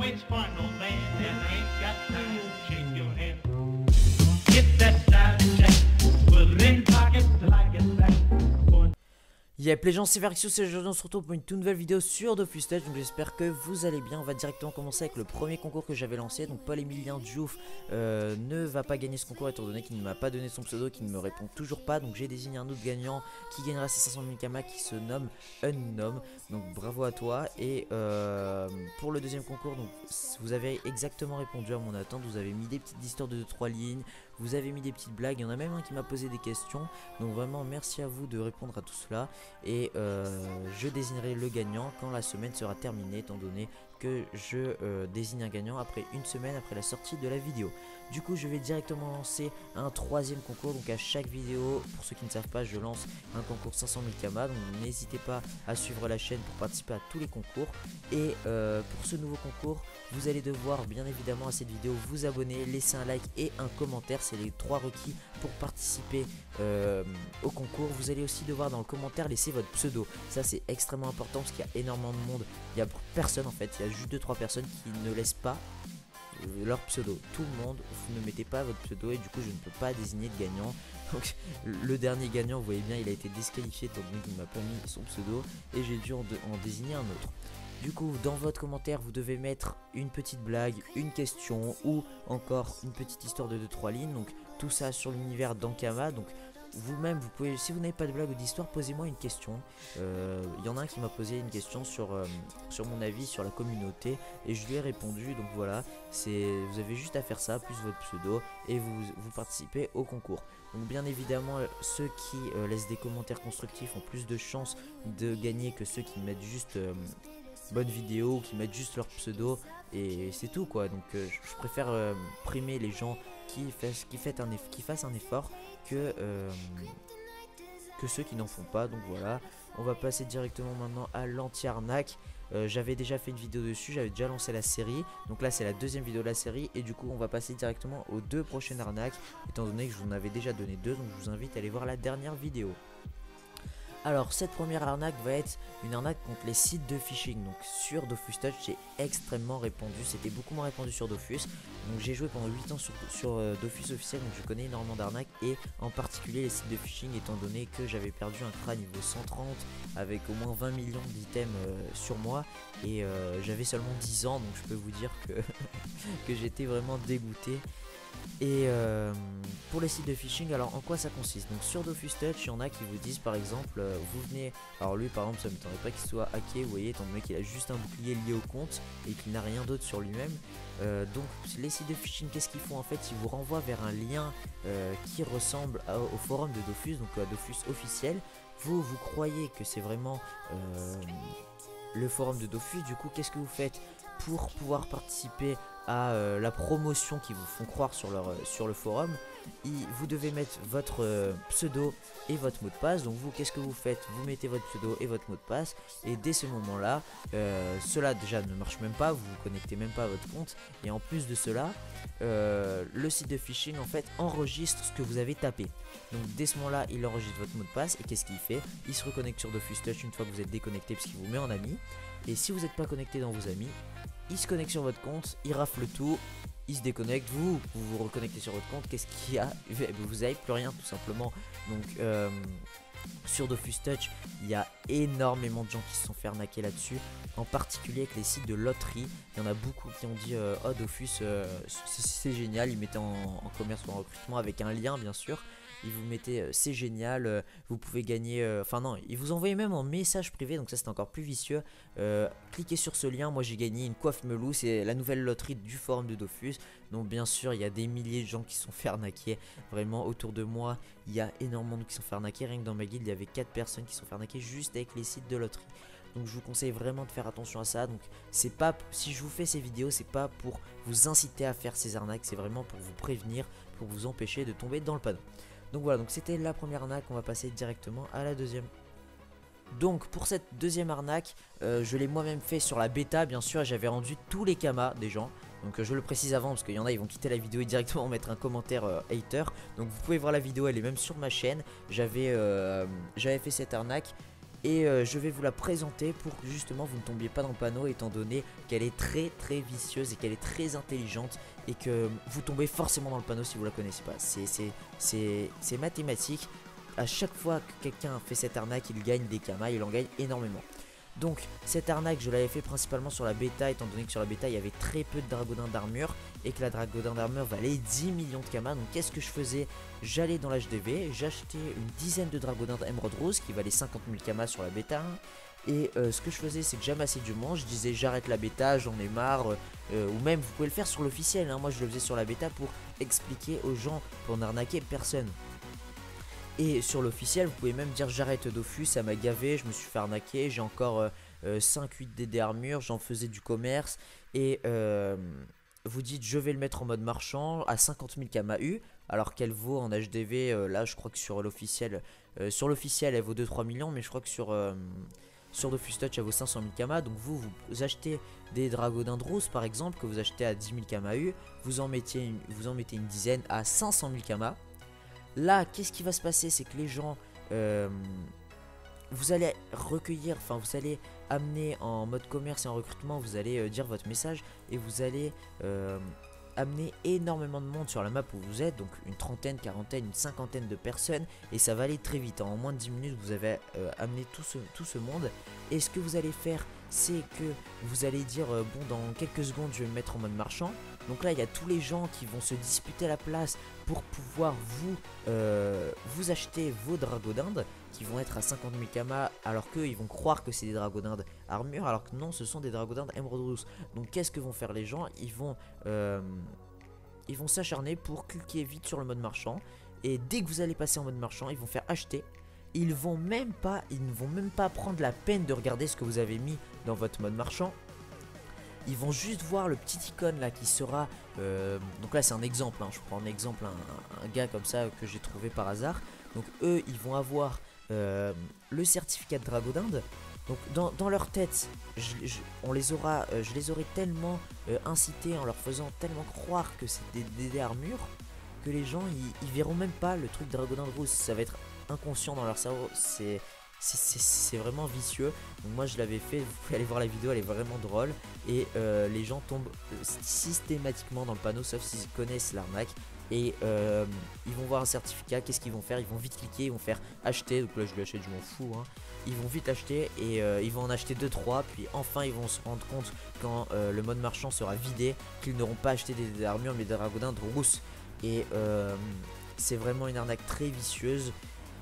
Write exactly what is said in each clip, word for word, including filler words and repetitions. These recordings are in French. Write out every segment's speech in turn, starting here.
waits for no man and ain't got time to shake your hand. Get that side check, put it in pocket till I get back. Yep, les gens, c'est Verxio, c'est aujourd'hui on se retrouve pour une toute nouvelle vidéo sur Dofus Touch. Donc j'espère que vous allez bien. On va directement commencer avec le premier concours que j'avais lancé. Donc Paul-Emilien Diouf euh, ne va pas gagner ce concours étant donné qu'il ne m'a pas donné son pseudo, qu'il ne me répond toujours pas. Donc j'ai désigné un autre gagnant qui gagnera ses cinq cent mille kamas, qui se nomme Unknown. Donc bravo à toi. Et euh, pour le deuxième concours, donc vous avez exactement répondu à mon attente. Vous avez mis des petites histoires de deux trois lignes. Vous avez mis des petites blagues, il y en a même un qui m'a posé des questions. Donc vraiment merci à vous de répondre à tout cela. Et euh, je désignerai le gagnant quand la semaine sera terminée, étant donné que je euh, désigne un gagnant après une semaine après la sortie de la vidéo. Du coup je vais directement lancer un troisième concours. Donc à chaque vidéo, pour ceux qui ne savent pas, je lance un concours cinq cent mille kamas. Donc n'hésitez pas à suivre la chaîne pour participer à tous les concours. Et euh, pour ce nouveau concours, vous allez devoir bien évidemment à cette vidéo vous abonner, laisser un like et un commentaire. C'est les trois requis pour participer euh, au concours. Vous allez aussi devoir dans le commentaire laisser votre pseudo. Ça c'est extrêmement important parce qu'il y a énormément de monde. Il n'y a personne en fait, il y a juste deux trois personnes qui ne laissent pas leur pseudo. Tout le monde, vous ne mettez pas votre pseudo et du coup je ne peux pas désigner de gagnant. Donc le dernier gagnant, vous voyez bien, il a été disqualifié étant donné qu'il ne m'a pas mis son pseudo et j'ai dû en, de, en désigner un autre. Du coup dans votre commentaire vous devez mettre une petite blague, une question ou encore une petite histoire de deux trois lignes. Donc tout ça sur l'univers d'Ankama. Donc vous-même vous pouvez, si vous n'avez pas de blague ou d'histoire, posez-moi une question. Il euh, y en a un qui m'a posé une question sur, euh, sur mon avis sur la communauté et je lui ai répondu. Donc voilà, c'est, vous avez juste à faire ça plus votre pseudo et vous, vous participez au concours. Donc bien évidemment ceux qui euh, laissent des commentaires constructifs ont plus de chances de gagner que ceux qui mettent juste euh, bonne vidéo ou qui mettent juste leur pseudo et c'est tout quoi. Donc euh, je préfère euh, primer les gens qui, fassent, qui, fait un qui fassent un effort que, euh, que ceux qui n'en font pas. Donc voilà, on va passer directement maintenant à l'anti-arnaque. euh, J'avais déjà fait une vidéo dessus, j'avais déjà lancé la série. Donc là c'est la deuxième vidéo de la série. Et du coup on va passer directement aux deux prochaines arnaques, étant donné que je vous en avais déjà donné deux. Donc je vous invite à aller voir la dernière vidéo. Alors cette première arnaque va être une arnaque contre les sites de phishing. Donc sur Dofus Touch j'ai extrêmement répandu, c'était beaucoup moins répandu sur Dofus. Donc j'ai joué pendant huit ans sur, sur euh, Dofus officiel, donc je connais énormément d'arnaques. Et en particulier les sites de phishing, étant donné que j'avais perdu un C R A niveau cent trente avec au moins vingt millions d'items euh, sur moi. Et euh, j'avais seulement dix ans, donc je peux vous dire que, que j'étais vraiment dégoûté. Et euh, pour les sites de phishing, alors en quoi ça consiste? Donc sur Dofus Touch, il y en a qui vous disent par exemple, euh, vous venez, alors lui par exemple ça ne m'étonnerait pas qu'il soit hacké, vous voyez, étant donné qu'il a juste un bouclier lié au compte et qu'il n'a rien d'autre sur lui-même. euh, Donc les sites de phishing, qu'est-ce qu'ils font en fait? Ils vous renvoient vers un lien euh, qui ressemble à, au forum de Dofus, donc à Dofus officiel. Vous, vous croyez que c'est vraiment euh, le forum de Dofus. Du coup qu'est-ce que vous faites pour pouvoir participer à euh, la promotion qui vous font croire sur, leur, euh, sur le forum? Et vous devez mettre votre euh, pseudo et votre mot de passe. Donc vous, qu'est-ce que vous faites? Vous mettez votre pseudo et votre mot de passe et dès ce moment là euh, cela déjà ne marche même pas, vous vous connectez même pas à votre compte. Et en plus de cela euh, le site de phishing en fait enregistre ce que vous avez tapé. Donc dès ce moment là il enregistre votre mot de passe et qu'est-ce qu'il fait? Il se reconnecte sur Dofus Touch une fois que vous êtes déconnecté parce qu'il vous met en ami. Et si vous n'êtes pas connecté dans vos amis, il se connecte sur votre compte, il rafle tout, il se déconnecte, vous vous vous reconnectez sur votre compte, qu'est-ce qu'il y a? Vous n'avez plus rien tout simplement. Donc euh, sur Dofus Touch, il y a énormément de gens qui se sont fait arnaquer là-dessus, en particulier avec les sites de loterie. Il y en a beaucoup qui ont dit euh, oh Dofus euh, c'est génial, ils mettaient en, en commerce ou en recrutement avec un lien bien sûr. Ils vous mettez euh, c'est génial, euh, vous pouvez gagner, enfin euh, non, ils vous envoyaient même en message privé, donc ça c'est encore plus vicieux. euh, Cliquez sur ce lien, moi j'ai gagné une coiffe Melou, c'est la nouvelle loterie du forum de Dofus. Donc bien sûr il y a des milliers de gens qui se sont fait arnaquer, vraiment autour de moi il y a énormément de gens qui se sont fait arnaquer. Rien que dans ma guilde il y avait quatre personnes qui se sont fait arnaquer juste avec les sites de loterie. Donc je vous conseille vraiment de faire attention à ça. Donc c'est pas, si je vous fais ces vidéos, c'est pas pour vous inciter à faire ces arnaques, c'est vraiment pour vous prévenir, pour vous empêcher de tomber dans le panneau. Donc voilà, donc c'était la première arnaque, on va passer directement à la deuxième. Donc pour cette deuxième arnaque, euh, je l'ai moi-même fait sur la bêta bien sûr, j'avais rendu tous les kamas des gens. Donc euh, je le précise avant parce qu'il y en a, ils vont quitter la vidéo et directement mettre un commentaire euh, hater. Donc vous pouvez voir la vidéo, elle est même sur ma chaîne. J'avais euh, j'avais fait cette arnaque. Et euh, je vais vous la présenter pour que justement vous ne tombiez pas dans le panneau, étant donné qu'elle est très très vicieuse et qu'elle est très intelligente, et que vous tombez forcément dans le panneau si vous la connaissez pas. C'est mathématique. À chaque fois que quelqu'un fait cette arnaque, il gagne des kamas, il en gagne énormément. Donc cette arnaque, je l'avais fait principalement sur la bêta, étant donné que sur la bêta il y avait très peu de dragodins d'armure et que la dragodin d'armure valait dix millions de kamas. Donc qu'est-ce que je faisais? J'allais dans l'H D V, j'achetais une dizaine de dragodins d'émeraude rose qui valaient cinquante mille kamas sur la bêta. Et euh, ce que je faisais, c'est que j'amassais du monde, je disais j'arrête la bêta, j'en ai marre, euh, ou même vous pouvez le faire sur l'officiel, hein. Moi je le faisais sur la bêta pour expliquer aux gens, pour n'arnaquer personne. Et sur l'officiel, vous pouvez même dire j'arrête Dofus, ça m'a gavé, je me suis fait arnaquer, j'ai encore euh, euh, cinq huit D D armure, j'en faisais du commerce. Et euh, vous dites je vais le mettre en mode marchand à cinquante mille kamas U, alors qu'elle vaut en H D V, euh, là je crois que sur l'officiel, euh, sur l'officiel elle vaut deux trois millions, mais je crois que sur... Euh, Sur Dofus Touch elle vaut cinq cent mille kamas. Donc vous, vous achetez des dragodins de rose par exemple, que vous achetez à dix mille kamas U, vous en mettez une, vous en mettez une dizaine à cinq cent mille kamas. Là qu'est-ce qui va se passer, c'est que les gens euh, vous allez recueillir, enfin vous allez amener en mode commerce et en recrutement, vous allez euh, dire votre message et vous allez euh, amener énormément de monde sur la map où vous êtes, donc une trentaine, quarantaine, une cinquantaine de personnes, et ça va aller très vite. En moins de dix minutes vous avez euh, amené tout ce, tout ce monde. Et ce que vous allez faire, c'est que vous allez dire euh, bon, dans quelques secondes je vais me mettre en mode marchand. Donc là il y a tous les gens qui vont se disputer la place pour pouvoir vous, euh, vous acheter vos dragodindes qui vont être à cinquante mille kamas, alors qu'eux ils vont croire que c'est des dragodindes armure, alors que non, ce sont des dragodindes émeraude rousse. Donc qu'est-ce que vont faire les gens? Ils vont euh, ils vont s'acharner pour cliquer vite sur le mode marchand, et dès que vous allez passer en mode marchand, ils vont faire acheter. Ils vont même pas, ils ne vont même pas prendre la peine de regarder ce que vous avez mis dans votre mode marchand. Ils vont juste voir le petit icône là qui sera euh, donc là c'est un exemple, hein, je prends un exemple, un, un gars comme ça que j'ai trouvé par hasard. Donc eux ils vont avoir euh, le certificat de dragodinde. Donc dans, dans leur tête je, je, on les aura, euh, je les aurai tellement euh, incités en leur faisant tellement croire que c'est des D D armure, que les gens ils, ils verront même pas le truc dragodinde rouge. Ça va être inconscient dans leur cerveau, c'est c'est vraiment vicieux. Donc moi je l'avais fait, vous pouvez aller voir la vidéo, elle est vraiment drôle. Et euh, les gens tombent systématiquement dans le panneau, sauf s'ils connaissent l'arnaque. Et euh, ils vont voir un certificat, qu'est-ce qu'ils vont faire? Ils vont vite cliquer, ils vont faire acheter. Donc là je l'achète, je m'en fous, hein. Ils vont vite acheter et euh, ils vont en acheter deux trois. Puis enfin ils vont se rendre compte quand euh, le mode marchand sera vidé qu'ils n'auront pas acheté des, des armures mais des dragodins de rousse. Et euh, c'est vraiment une arnaque très vicieuse.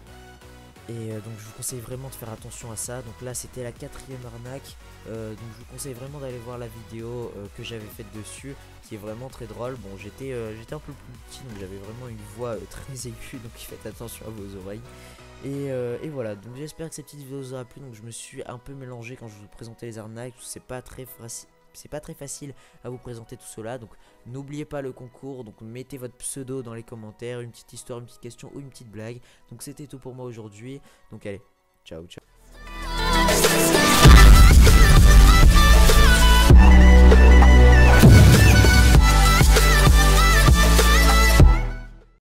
Et euh, donc je vous conseille vraiment de faire attention à ça. Donc là c'était la quatrième arnaque, euh, donc je vous conseille vraiment d'aller voir la vidéo euh, que j'avais faite dessus, qui est vraiment très drôle. Bon j'étais euh, j'étais un peu plus petit, donc j'avais vraiment une voix euh, très aiguë, donc faites attention à vos oreilles. Et, euh, et voilà, donc j'espère que cette petite vidéo vous aura plu. Donc je me suis un peu mélangé quand je vous présentais les arnaques, c'est pas très facile. C'est pas très facile à vous présenter tout cela, donc n'oubliez pas le concours. Donc mettez votre pseudo dans les commentaires, une petite histoire, une petite question ou une petite blague. Donc c'était tout pour moi aujourd'hui, donc allez, ciao ciao.